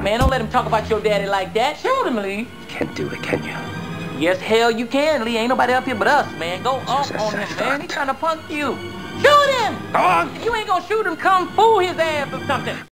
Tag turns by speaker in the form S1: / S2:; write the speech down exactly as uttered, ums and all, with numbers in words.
S1: Man, don't let him talk about your daddy like that. Shoot him, Lee.
S2: Can't do it, can you?
S1: Yes, hell you can, Lee. Ain't nobody up here but us, man. Go off on him, man. He trying to punk you. Shoot him!
S2: Go on!
S1: If you ain't gonna shoot him, kung fu his ass or something.